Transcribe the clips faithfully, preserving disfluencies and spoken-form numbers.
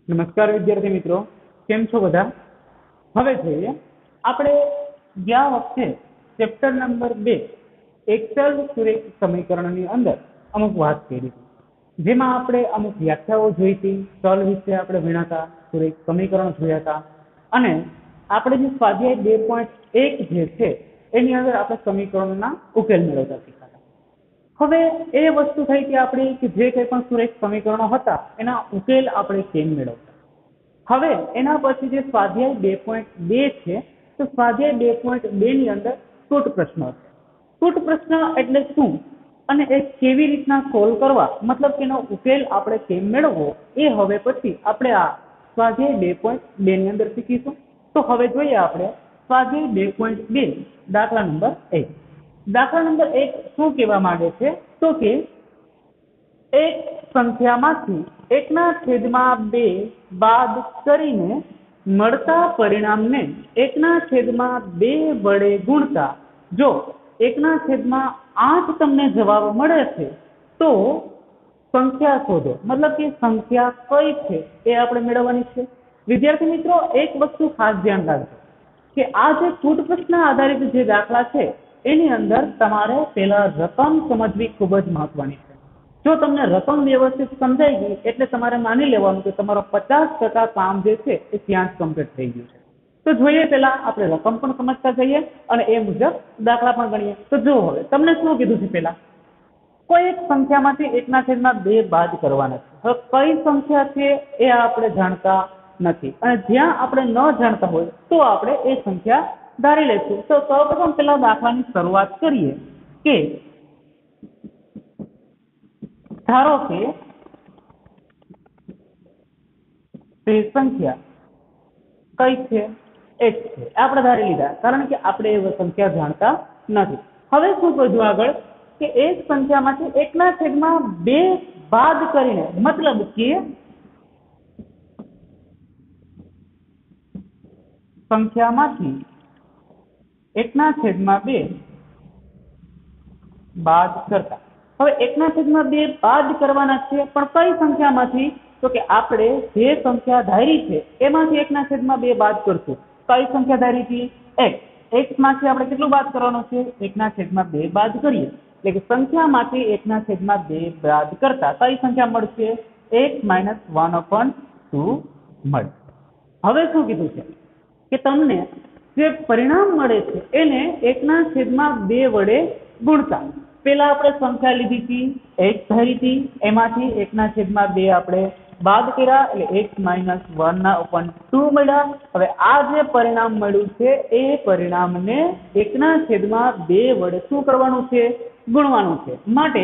નમસ્કાર વિદ્યાર્થી મિત્રો, કેમ છો બધા? હવે જોઈએ આપણે ગયા વખતે ચેપ્ટર નંબર બે એક્સેલ સુરેખ સમીકરણની અંદર અમુક વાત કરી હતી, જેમાં આપણે અમુક વ્યાખ્યાઓ જોઈ હતી, ચલ વિશે આપણે ભણ્યા હતા, સુરેખ સમીકરણ જોયા હતા અને આપણે જે સ્વાધ્યાય બે પોઈન્ટ એક જે છે એની અંદર આપણે સમીકરણોના ઉકેલ મેળવતા શીખ્યા. હવે એ વસ્તુ થઈ કે આપણે કે જે કંઈ પણ સુરેખ સમીકરણો હતા એના ઉકેલ આપણે કેમ મેળવતા. હવે એના પછી જે સ્વાધ્યાય બે પોઈન્ટ બે છે તો સ્વાધ્યાય બે પોઈન્ટ બે ની અંદર ટૂટ પ્રશ્નો છે. ટૂટ પ્રશ્ન એટલે શું અને એ કેવી રીતના સોલ્વ કરવા, મતલબ કે એનો ઉકેલ આપણે કેમ મેળવવો, એ હવે પછી આપણે આ સ્વાધ્યાય બે પોઈન્ટ બે ની અંદર શીખીશું. તો હવે જોઈએ આપણે સ્વાધ્યાય બે પોઈન્ટ બે દાખલા નંબર એક. દાખલા નંબર એક શું કહેવા માંગે છે તો કે એક સંખ્યામાંથી એકના છેદમાં બે બાદ કરીને મળતા પરિણામને એકના છેદમાં બે વડે ગુણતા જો એકના છેદમાં આઠ તમને જવાબ મળે છે તો સંખ્યા શોધો. મતલબ કે સંખ્યા કઈ છે એ આપણે મેળવવાની છે. વિદ્યાર્થી મિત્રો, એક વસ્તુ ખાસ ધ્યાન રાખજો કે આ જે ટૂટ પ્રશ્ન આધારિત જે દાખલા છે એની અંદર તમારે પહેલા રકમ સમજવી ખૂબ જ મહત્વની છે. જો તમને રકમ વ્યવસ્થિત સમજાઈ ગઈ એટલે તમારે માની લેવાનું કે તમારો પચાસ ટકા કામ જે છે એ ત્યાં જ કમ્પ્લીટ થઈ ગયું છે. તો જોઈએ પહેલા આપણે રકમ પણ સમજતા જઈએ અને એ મુજબ દાખલા પણ ગણીએ. તો જો હવે તમને શું કીધું છે, પહેલા કોઈ એક સંખ્યામાંથી એકના છેદમાં બે બાદ કરવાના છે. હવે કઈ સંખ્યા છે એ આપણે જાણતા નથી અને જ્યાં આપણે ન જાણતા હોય તો આપણે એ સંખ્યા ધારી લઈશું. તો સૌપ્રથમ પહેલા દાખલાની શરૂઆત કરીએ કે ધારો કે તે સંખ્યા કઈ છે? એક છે. આપણે ધારી લીધા કારણ કે આપણે એ સંખ્યા જાણતા નથી. હવે શું કરવું આગળ કે એક સંખ્યામાંથી એકના છેદમાં બે બાદ કરીને, મતલબ કે સંખ્યામાંથી એકના છેદમાં બે બાદ કરતા. હવે એકના છેદમાં બે બાદ કરવાના છે, પણ કઈ સંખ્યામાંથી? તો કે આપણે જે સંખ્યા ધારી છે એમાંથી એકના છેદમાં બે બાદ કરશું. કઈ સંખ્યા ધારી હતી? એક. એક માંથી આપણે કેટલું બાદ કરવાનું છે? એકના છેદમાં બે બાદ કરીએ એટલે કે સંખ્યામાંથી એકના છેદમાં બે બાદ કરતા કઈ સંખ્યા મળશે? એક માઇનસ વન અપોન ટુ મળે. હવે શું કીધું છે કે તમને જે પરિણામ મળે છે એને એકના છેદમાં બે વડે ગુણતા. પેલા આપણે સંખ્યા લીધી હતી, એક ધારી હતી, એમાંથી એકના છેદમાં બે આપણે બાદ કર્યા એટલે એક માઇનસ વન ના અપોન ટુ મળ્યા. હવે આ જે પરિણામ મળ્યું છે એ પરિણામને એકના છેદમાં બે વડે શું કરવાનું છે? ગુણવાનું છે. માટે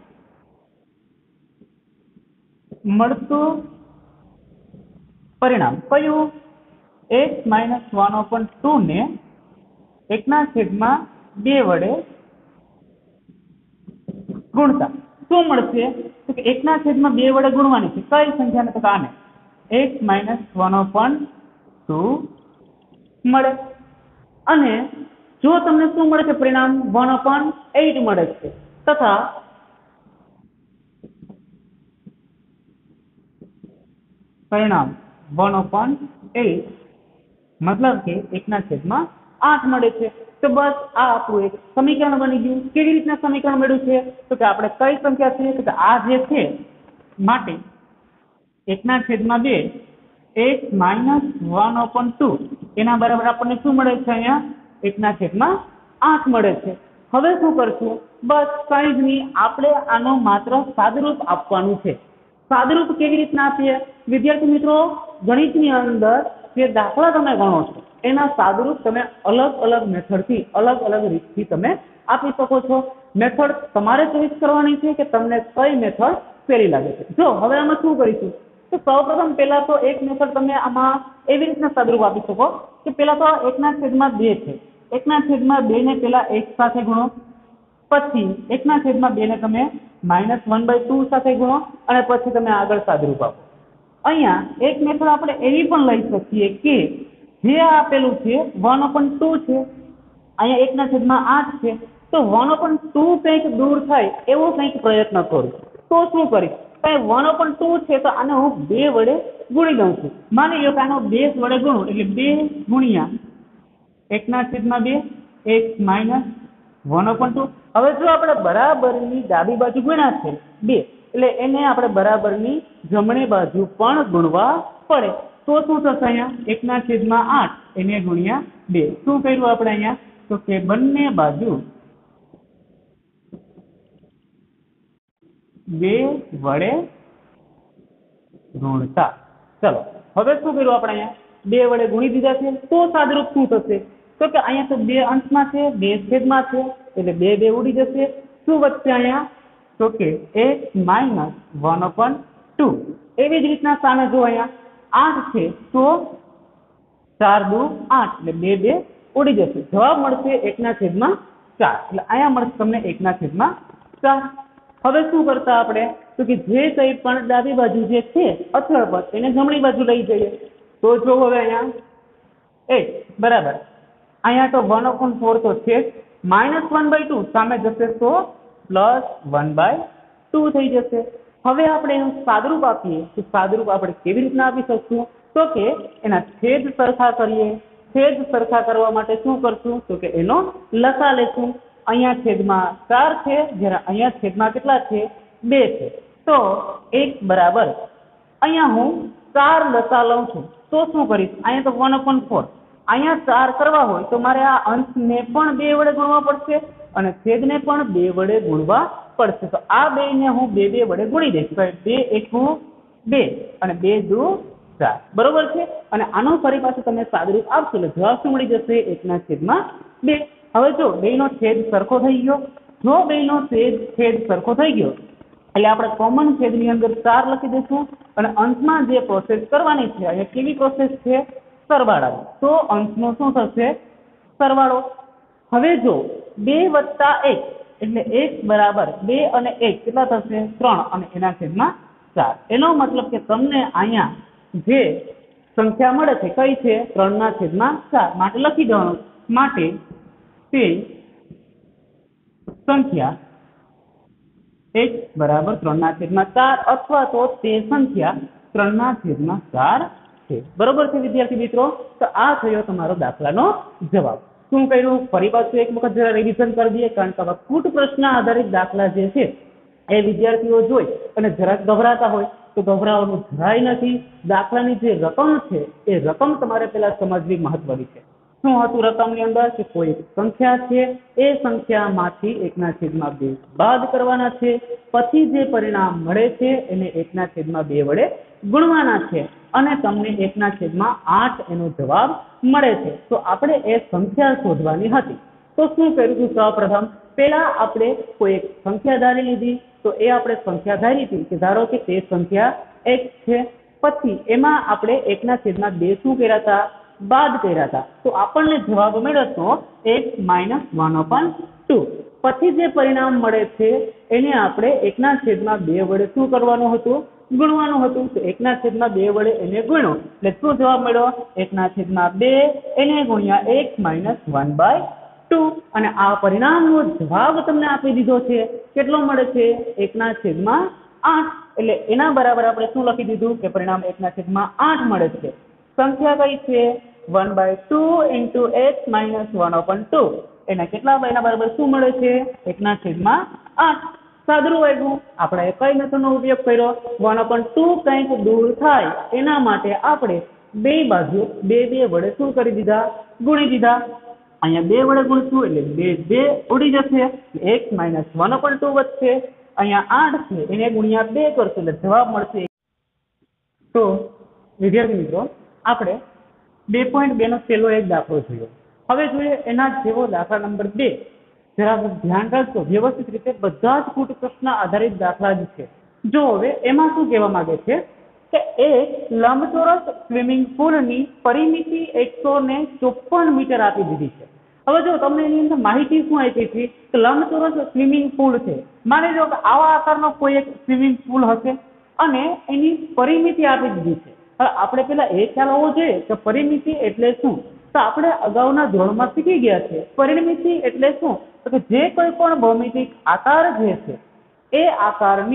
મળતું પરિણામ કયું? એક માઇનસ વન અપોન ટુ ને એકના છેદમાં બે વડે ગુણતા શું મળશે? તો કે એકના છેદમાં બે વડે ગુણવાની છે. કઈ સંખ્યાને? તો આને એક માઇનસ વન અપોન ટુ મળે. અને જો તમને શું મળે છે પરિણામ? વન અપોન એઇટ મળે છે. તથા પરિણામ વન અપોન એઇટ મતલબ કે એકના છેદમાં આઠ મળે છે. તો બસ આ આપણું એક સમીકરણ બની ગયું. કેવી રીતના સમીકરણ મળ્યું છે? તો કે આપણે કઈ સંખ્યા છે તો આ જે છે માટે એકના છેદમાં બે એક માઇનસ વન અપોન ટુ એના બરાબર આપણને શું મળે છે? અહીંયા એકના છેદમાં આઠ મળે છે. હવે શું કરશું? બસ કઈ જ નહીં, આપણે આનો માત્ર સાદુરૂપ આપવાનું છે. સાદુરૂપ કેવી રીતના આપીએ? વિદ્યાર્થી મિત્રો, ગણિતની અંદર જે દાખલા તમે ગણો છો એના સાદુરૂપ તમે અલગ અલગ મેથડથી અલગ અલગ રીતથી તમે આપી શકો છો. મેથડ તમારે ચોઈસ કરવાની છે કે તમને કઈ મેથડ સહેલી લાગે છે. જો હવે આમાં શું કરીશું તો સૌપ્રથમ પહેલા તો એક મેથડ તમે આમાં એવી રીતના સાદુરૂપ આપી શકો કે પહેલા તો એકના છેદમાં બે છે, એકના છેદમાં બે ને પહેલા એક સાથે ગુણો, પછી એકના છેદમાં બે ને તમે માઇનસ વન બાય ટુ સાથે ગુણો અને પછી તમે આગળ સાદુરૂપ આપો. અહીંયા એક મેથડ આપણે એવી પણ લઈ શકીએ કે જે આપેલું છે વન અપોન ટુ છે, અહીંયા એકના છેદમાં આઠ છે, તો વન અપોન ટુ કંઈક દૂર થાય એવો કંઈક પ્રયત્ન કરું. તો શું કરીશ? કઈ વન અપોન ટુ છે તો આને હું બે વડે ગુણી દઉં છું. માની લો કે આનો બેઝ વડે ગુણું એટલે બે ગુણ્યા એકના છેદમાં બે x minus one upon two. હવે જો આપણે બરાબરની ડાબી બાજુ ગુણ્યા છે બે એટલે એને આપણે બરાબરની જમણી બાજુ પણ ગુણવા પડે. તો શું થશે અહીંયા એકના છેદમાં આઠ એને ગુણ્યા બે. શું કર્યું આપણે અહીંયા તો કે બંને બાજુ બે વડે ગુણતા. ચલો હવે શું કર્યું આપણે અહીંયા બે વડે ગુણી દીધા છે. તો સાદરૂપ શું થશે તો કે અહીંયા તો બે અંશમાં છે બે છેદમાં છે એટલે બે બે ઉડી જશે. શું વધશે અહીંયા તો કે x minus one upon two. એવી જ રીતના સામે જો અહીંયા આઠ છે તો ચાર દુ આઠ એટલે બે બે ઉડી જશે. જવાબ મળશે એકના છેદમાં ચાર. એટલે અહીંયા મળશે તમને એકના છેદમાં ચાર. હવે શું કરતા આપણે તો કે જે કંઈ પણ ડાબી બાજુ જે છે અથળ પદ એને જમણી બાજુ લઈ જઈએ. તો જો હવે અહીંયા એક બરાબર અહીંયા તો વન અપોન ફોર તો છે માઇનસ વન બાય ટુ સામે જશે તો પ્લસ વન બાય ટુ થઈ જશે. હવે આપણે એનું સાદરૂપ આપીએ તો સાદરૂપ આપણે કેવી રીતના આપી શકશું તો કે એના છેદ સરખા કરીએ. છેદ સરખા કરવા માટે શું કરશું તો કે એનો લસા લેશું. અહીંયા છેદમાં ચાર છે જ્યારે અહીંયા છેદમાં કેટલા છે બે છે. તો એક બરાબર અહીંયા હું ચાર લસા લઉં છું તો શું કરીશ અહીંયા તો વન અપોન ફોર અહીંયા ચાર કરવા હોય તો મારે આ અંશને પણ બે વડે ગુણવા પડશે અને છેદને પણ બે વડે ગુણવા પડશે. તો આ બે ને હું બે બે વડે ગુણી દઈશ. બે એકું બે અને બે દુ ચાર બરોબર છે. અને આનો ફરી પાછું તમે સાદરૂપ આપશો એટલે જવાબ શું મળી જશે એકના છેદમાં બે. હવે જો બે નો છેદ સરખો થઈ ગયો. જો બે નો છેદ છેદ સરખો થઈ ગયો એટલે આપણે કોમન છેદની અંદર ચાર લખી દઈશું અને અંશમાં જે પ્રોસેસ કરવાની છે અહીંયા કેવી પ્રોસેસ છે સરવાળા. તો અંશનો શું થશે સરવાળો. હવે જો બે વત્તા એક એટલે એક બરાબર બે અને એક કેટલા થશે ત્રણ અને એના છેદમાં ચાર. એનો મતલબ કે તમને અહીંયા જે સંખ્યા મળે છે કઈ છે ત્રણના છેદમાં ચાર. માટે લખી દેવાનું માટે તે સંખ્યા એક બરાબર ત્રણના છેદમાં ચાર અથવા તો તે સંખ્યા ત્રણના છેદમાં ચાર છે. બરોબર છે વિદ્યાર્થી મિત્રો. તો આ થયો તમારો દાખલાનો જવાબ. શું કર્યું ફરી પાછું એક વખત જરા રિવિઝન કરી દઈએ કારણ કે આવા કૂટ પ્રશ્ન આધારિત દાખલા જે છે એ વિદ્યાર્થીઓ જોઈ અને જરાક ગભરાતા હોય તો ગભરાવાનું જરાય નથી. દાખલાની જે રકમ છે એ રકમ તમારે પેલા સમજવી મહત્વની છે. શું હતું રકમની અંદર કે કોઈ સંખ્યા છે એ સંખ્યામાંથી એકના છેદમાં બે બાદ કરવાના છે. પછી જે પરિણામ મળે છે એને એકના છેદમાં બે વડે ગુણવાના છે અને તમને એકના છેદમાં આઠ એનો જવાબ મળે છે. તો આપણે એ સંખ્યા શોધવાની હતી. તો શું કર્યું સૌપ્રથમ પેલા આપણે કોઈ એક સંખ્યા ધારી લીધી. તો એ આપણે સંખ્યા ધારી હતી કે ધારો કે તે સંખ્યા એક છે. પછી એમાં આપણે એકના છેદમાં બે શું કર્યા હતા બાદ કર્યા હતા. તો આપણને જવાબ મળ્યો એક માઇનસ વન અપોન ટુ. પછી જે પરિણામ મળે છે એને આપણે એકના છેદમાં બે વડે શું કરવાનું હતું ગુણવાનું હતું. તો એકના છેદમાં બે વડે એને ગુણ્યો એટલે શું જવાબ મળ્યો એકના છેદમાં બે એને ગુણ્યા એક માઇનસ વન બાય ટુ. અને આ પરિણામનો જવાબ તમને આપી દીધો છે કેટલો મળે છે એકના છેદમાં આઠ. એટલે એના બરાબર આપણે શું લખી દીધું કે પરિણામ એકના છેદમાં આઠ મળે છે. સંખ્યા કઈ છે one by two into x minus one upon two. એના કેટલા એના બરાબર શું મળે છે એકના છેદમાં આઠ. સાદરું આવ્યું. આપણે કઈ મેથડનો ઉપયોગ કર્યો વન અપોન ટુ કંઈક દૂર થાય એના માટે આપણે બે બાજુ બે બે વડે શું કરી દીધા ગુણી દીધા. અહીંયા બે વડે ગુણશું એટલે બે બે ઉડી જશે. X minus one upon two વધશે. અહીંયા આઠ છે એને ગુણ્યા બે કરશું એટલે જવાબ મળશે. તો વિદ્યાર્થી મિત્રો આપણે બે પોઈન્ટ બે નો છેલ્લો એક દાખલો જોયો. હવે જોઈએ એના જેવો દાખલા નંબર બે. જરા ધ્યાન રાખજો વ્યવસ્થિત રીતે બધા જ કૂટ પ્રશ્ન આધારિત દાખલા જ છે. જો હવે એમાં શું કહેવા માંગે છે કે એક લંબચોરસ સ્વિમિંગ પુલની પરિમિતિ એકસો ને ચોપન મીટર આપી દીધી છે. હવે જો તમને એની અંદર માહિતી શું આપી છે કે લંબચોરસ સ્વિમિંગ પુલ છે. માની લો કે આવા આકારનો કોઈ એક સ્વિમિંગ પુલ હશે અને એની પરિમિતિ આપી દીધી છે. હવે આપણે પેલા એ ખ્યાલ હોવો જોઈએ કે પરિમિતિ એટલે શું. તો આપણે અગાઉના ધોરણમાં શીખી ગયા છે પરિમિતિ એટલે શું તો કે જે કોઈ પણ ભૌમિતિક આકાર જે છે એ આકારની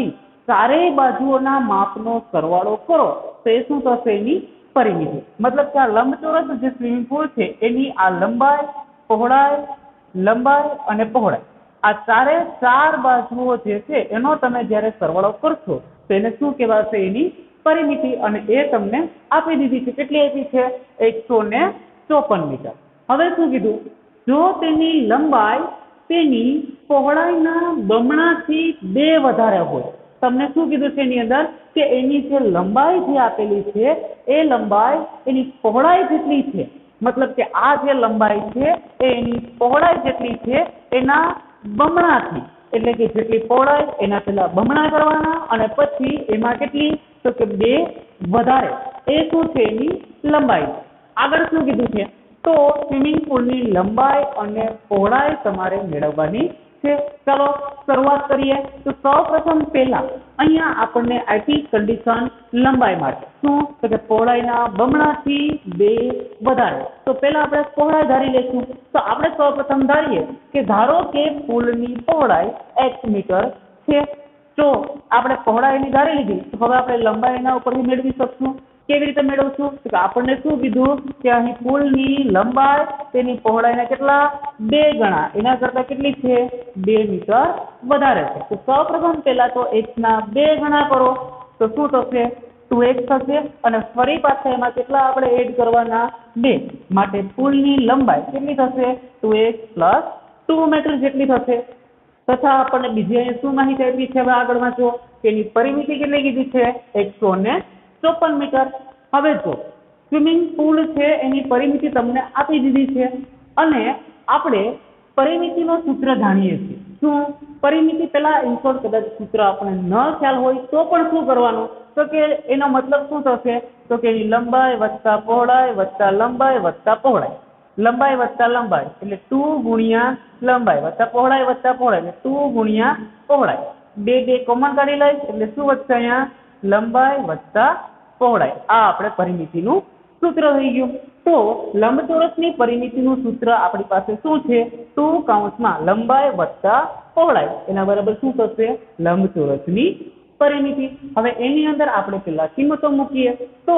ચારેય બાજુઓના માપનો સરવાળો કરો તો એ શું થશે? એની પરિમિતિ. મતલબ કે આ લંબચોરસ જે સ્વિમિંગ પુલ છે એની આ લંબાઈ, પહોળાઈ, લંબાઈ અને પહોળાઈ, આ ચારે ચાર બાજુઓ જે છે એનો તમે જ્યારે સરવાળો કરશો તો એને શું કહેવાશે? એની પરિમિતિ. અને એ તમને આપી દીધી છે. કેટલી આપી છે? એકસો ને ચોપન મીટર. હવે શું કીધું? જો તેની લંબાઈ તેની પહોળાઈના બમણાથી બે વધારે હોય, તમને શું કીધું છે એની અંદર? કે એની જે લંબાઈ જે આપેલી છે એ લંબાઈ એની પહોળાઈ જેટલી છે. મતલબ કે આ જે લંબાઈ છે એ એની પહોળાઈ જેટલી છે એના બમણાથી, એટલે કે જેટલી પહોળાઈ એના પેલા બમણા કરવાના અને પછી એમાં કેટલી? તો કે બે વધારે. એ શું છે? એની લંબાઈ. આગળ શું કીધું છે? તો સ્વિમિંગ પુલની લંબાઈ અને પહોળાઈ તમારે મેળવવાની છે. ચાલો શરૂઆત કરીએ. તો સૌ પ્રથમ પહેલા અહીંયા આપણને આપી કન્ડિશન લંબાઈ માટે. શું? તો કે પહોળાઈના બમણાથી બે વધારે. તો પહેલા આપણે પહોળાઈ ધારી લઈશું. તો આપણે સૌ પ્રથમ ધારીએ કે ધારો કે પુલની પહોળાઈ એક મીટર છે. જો આપણે પહોળાઈની ધારી લીધી તો હવે આપણે લંબાઈ એના ઉપરથી મેળવી શકશું. કેવી રીતે મેળવશું? તો આપણને શું કીધું કે અહીં પુલની લંબાઈ તેની પહોળાઈના કેટલા? બે ગણા. એના કરતા કેટલી છે? બે મીટર વધારે છે. તો સૌ પ્રથમ પહેલા તો એક્સ ના બે ગણા કરો તો શું થશે? ટુ એક્સ થશે. અને ફરી પાછા એમાં કેટલા આપણે એડ કરવાના? બે. માટે પુલની લંબાઈ કેટલી થશે? Two x plus two metre જેટલી થશે. તથા આપણને બીજી અહીંયા શું માહિતી આપી છે? હવે આગળ વાંચો કે એની પરિમિતિ કેટલી કીધી છે? એકસો ને ચોપન મીટર. હવે જો સ્વિમિંગ પુલ છે એની પરિમિતિ તમને આપી દીધી છે અને આપણે પરિમિતિનો સૂત્ર જાણીએ છીએ. શું પરિમિતિ? પેલા ઇન્સોર્ટ કદાચ સૂત્ર આપણે ન ખ્યાલ હોય તો પણ શું કરવાનું? તો કે એનો મતલબ શું થશે? તો કે એની લંબાઈ વત્તા પહોળાઈ વત્તા લંબાઈ વત્તા પહોળાઈ. લંબાઈ વત્તા લંબાઈ એટલે ટુ ગુણ્યા લંબાઈ વત્તા પહોળાઈ વત્તા પહોળાઈ એટલે ટુ ગુણ્યા પહોળાઈ. બે બે કોમન કાઢી લઈશ એટલે શું વધશે? અહીંયા લંબાઈ વત્તા પહોળાઈ. આ આપણે પરિમિતિનું સૂત્ર થઈ ગયું. તો લંબચોરસની પરિમિતિનું સૂત્ર આપણી પાસે શું છે? ટુ કાઉન્સમાં લંબાઈ વત્તા પહોળાઈ એના બરાબર શું થશે? લંબચોરસની પરિમિતિ. હવે એની અંદર આપણે પેલા કિંમતો મૂકીએ તો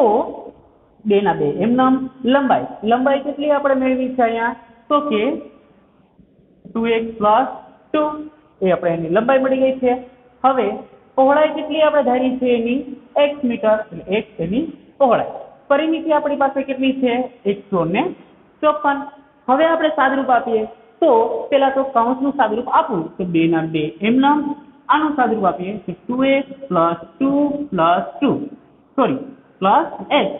બે ના બે એમ નામ. લંબાઈ લંબાઈ કેટલી આપણે મેળવી છે અહીંયા? તો કે ટુ એક્સ પ્લસ ટુ એ આપણે એની લંબાઈ મળી ગઈ છે. હવે પહોળાઈ કેટલી આપણે ધારી છે? એની એક્સ મીટર એટલે એક્સ એની પહોળાઈ. પરિમિતિ આપણી પાસે કેટલી છે? એકસો ને ચોપન. હવે આપણે સાદરૂપ આપીએ તો પેલા તો કૌંસનું સાદરૂપ આપવું તો બે ના બે એમ નામ. આનું સાદરૂપ આપીએ તો two x plus two plus two sorry plus x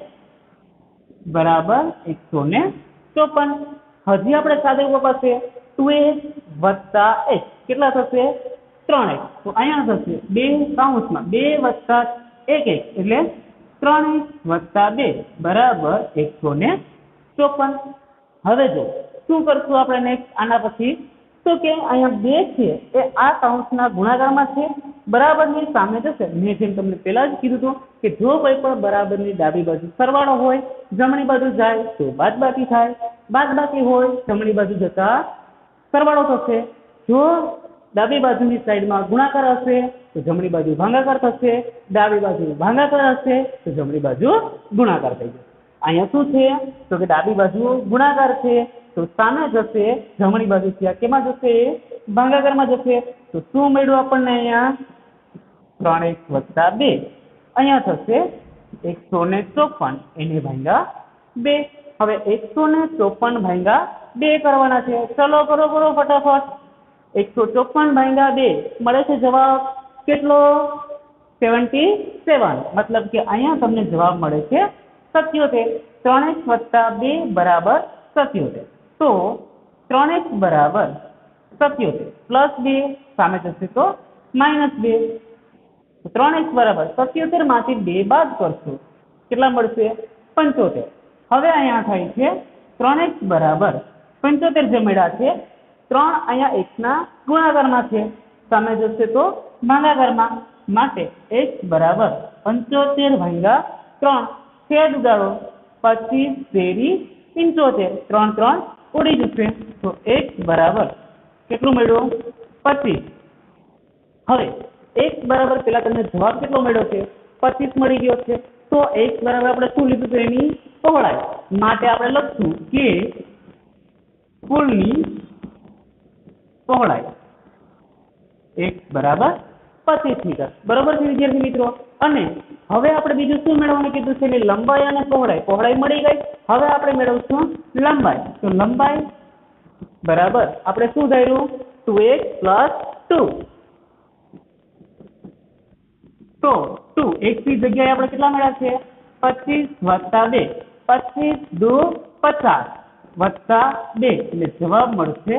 બરાબર એકસો ને ચોપન. હજી આપણે સાદરૂપ અપાશે ટુ એક્સ વત્તા એક્સ કેટલા થશે? ત્રણ એક્સ. તો અહીંયા થશે બે કાઉન્સમાં બે વત્તા એક એક્સ એટલે ત્રણ એક્સ વત્તા બે બરાબર એકસો ને ચોપન. હવે જો શું કરશું આપણે નેક્સ્ટ આના પછી? તો કે અહીંયા બે છે એ આ કાઉન્સના ગુણાકારમાં છે, બરાબરની સામે જશે. મેં જેમ તમને પહેલા જ કીધું હતું કે જો કોઈ પણ બરાબરની ડાબી બાજુ સરવાળો હોય જમણી બાજુ જાય તો બાદબાકી થાય, બાદબાકી હોય જમણી બાજુ જતા સરવાળો થશે. જો ડાબી બાજુની સાઈડમાં ગુણાકાર હશે તો જમણી બાજુ ભાગાકાર થશે, ડાબી બાજુ ભાગાકાર હશે તો જમણી બાજુ ગુણાકાર થઈ જશે. અહીંયા શું છે તો કે ડાબી બાજુ ગુણાકાર છે તો સામે જશે જમણી બાજુ ત્યાં કેમાં જશે? ભાગાકારમાં જશે. તો શું મળ્યું આપણને અહીંયા? ત્રણ એક્સ વત્તા બે. અહીંયા થશે એકસો ને ચોપન એને ભાગ્યા બે. હવે એકસો ને ચોપન ભાગ્યા બે કરવાના છે. ચલો કરો કરો ફટાફટ. એકસો ચોપન ભાગ્યા બે મળે છે જવાબ કેટલો? Seventy seven. મતલબ કે અહીંયા તમને જવાબ મળે છે સત્યોતેર. ત્રણ એક્સ વત્તા બે બરાબર સત્યોતેર. તો ત્રણ એક્સ બરાબર સત્યોતેર પ્લસ બે સામે જશે તો માઇનસ બે. ત્રણ એક્સ બરાબર સત્યોતેર માંથી બે બાદ કરશું કેટલા મળશે? પંચોતેર. હવે અહીંયા થાય છે ત્રણ એક્સ બરાબર પંચોતેર જે મળ્યા છે ત્રણ અહીંયા એક્સ ના ગુણાકારમાં છે, સામે જશે તો ભાગાકારમાં. માટે એક્સ બરાબર પંચોતેર ભાગ્યા ત્રણ છેદ ઉડાડો પચીસ તેરી પંચોતેર ત્રણ ત્રણ ઉડી જશે. તો એક્સ બરાબર કેટલું મળ્યું? પચીસ. હવે x બરાબર પેલા તમને જવાબ કેટલો મળ્યો છે પચીસ મળી ગયો છે તો x બરાબર આપણે શું લીધું તો એની પહોળાઈ માટે આપણે લખશું કે પુલની પહોળાઈ x બરાબર પચીસ મીટર બરાબર છે વિદ્યાર્થી મિત્રો। અને હવે આપણે બીજું શું મેળવવાનું કીધું છે એટલે લંબાઈ અને પહોળાઈ પહોળાઈ મળી ગઈ હવે આપણે મેળવશું લંબાઈ તો લંબાઈ બરાબર આપણે શું ધાર્યું ટુ એક્સ પ્લસ ટુ તો ટુ x ની જગ્યાએ આપણે કેટલા મળ્યા છે પચીસ વત્તા બે પચીસ દુ પચાસ વત્તા બે એટલે જવાબ મળશે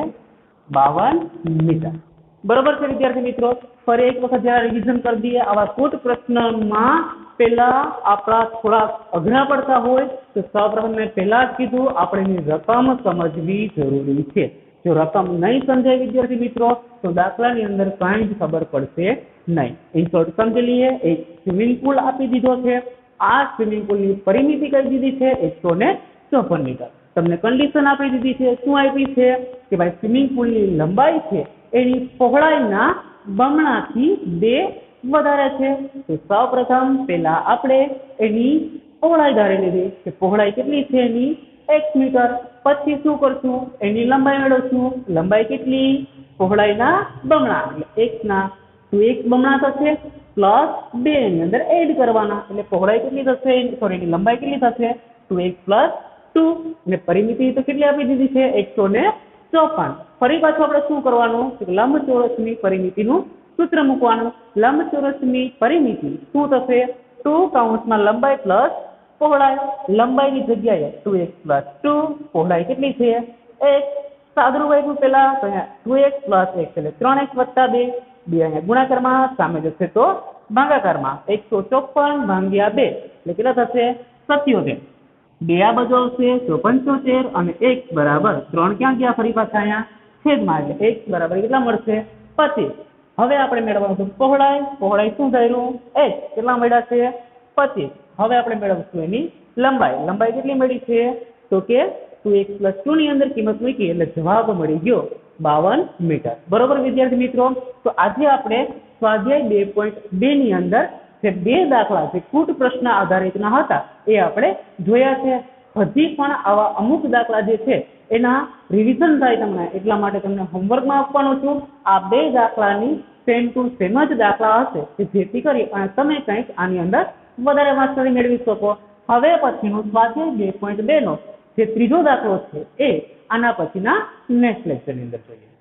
બાવન મીટર બરાબર છે વિદ્યાર્થી મિત્રો। ફરી એક વખત જરા રિવિઝન કરી દઈએ આવા કુટ પ્રશ્નમાં પહેલા આપણા થોડા અઘરા પડતા હોય તો સૌપ્રથમ મેં પહેલા જ કીધું આપણે એની રકમ સમજવી જરૂરી છે જો રકમ નહીં સમજાય વિદ્યાર્થી મિત્રો તો દાખલાની અંદર કાંઈ જ ખબર પડશે નહીં। ઇન શોર્ટ સમજી લઈએ એક સ્વિમિંગ પુલ આપી દીધો છે આ સ્વિમિંગ પુલની પરિમિતિ કઈ દીધી છે એકસો ને ચોપન મીટર તમને કન્ડિશન આપી દીધી છે શું આપી છે કે ભાઈ સ્વિમિંગ પુલની લંબાઈ છે એની પહોળાઈના બમણાથી બે વધારે છે તો સૌપ્રથમ પહેલા આપણે એની પહોળાઈ ધારી લીધી કે પહોળાઈ કેટલી છે એની x મીટર પછી શું કરશું એની લંબાઈ મેળવશું લંબાઈ કેટલી પહોળાઈના બમણા એટલે x ના તો x બમણા થશે પ્લસ બે ની અંદર એડ કરવાના એટલે પહોળાઈ કેટલી થશે સોરી એની લંબાઈ કેટલી થશે ટુ એક્સ પ્લસ ટુ અને પરિમિતિ તો કેટલી આપી દીધી છે એકસો ને ચોપન ફરી પાછું આપણે શું કરવાનું લંબચોરસની પરિમિતિનું સૂત્ર મૂકવાનું લંબચોરસની પરિમિતિ શું થશે ટુ કાઉન્સમાં લંબાઈ પ્લસ પહોળાઈ લંબાઈની જગ્યાએ ટુ એક્સ પ્લસ ટુ પહોળાઈ કેટલી છે એક સાદરું વાગ્યું પેલા તો અહીંયા ટુ એક્સ પ્લસ એક એટલે ત્રણ એક્સ વત્તા બે બે અહીંયા ગુણાકારમાં સામે જશે તો ભાગાકારમાં એકસો ચોપન ભાગ્યા બે એટલે કેટલા થશે સત્યોતેર બે આ બાજુ આવશે તો પંચોતેર અને એક બરાબર ત્રણ ક્યાં ગયા ફરી પાછા અહીંયા છેદમાં એટલે એક બરાબર કેટલા મળશે પચીસ હવે આપણે મેળવવાનું છે પહોળાઈ પહોળાઈ શું ધાર્યું એક કેટલા મળ્યા છે પચીસ હવે આપણે મેળવશું એની લંબાઈ લંબાઈ કેટલી મળી છે તો કે ટુ એક્સ પ્લસ ટુ ની અંદર કિંમત મૂકી એટલે જવાબ મળી ગયો બાવન મીટર બરોબર વિદ્યાર્થી મિત્રો તો આજે આપણે સ્વાધ્યાય બે પોઈન્ટ બે ની અંદર જે બે દાખલા જે કુટ પ્રશ્ન આધારિતના હતા એ આપણે જોયા છે હજી પણ આવા અમુક દાખલા જે છે એના રિવિઝન થાય તમને એટલા માટે તમને હોમવર્કમાં આપવાનું છું આ બે દાખલાની સેમ ટુ સેમ જ દાખલા હશે કે જેથી કરી અને તમે કંઈક આની અંદર વધારે માસ્ટરી મેળવી શકો હવે પછીનું સ્વાધ્યાય બે પોઈન્ટ બે નો જે ત્રીજો દાખલો છે એ આના પછીના નેક્સ્ટ લેક્ચરની અંદર જોઈએ।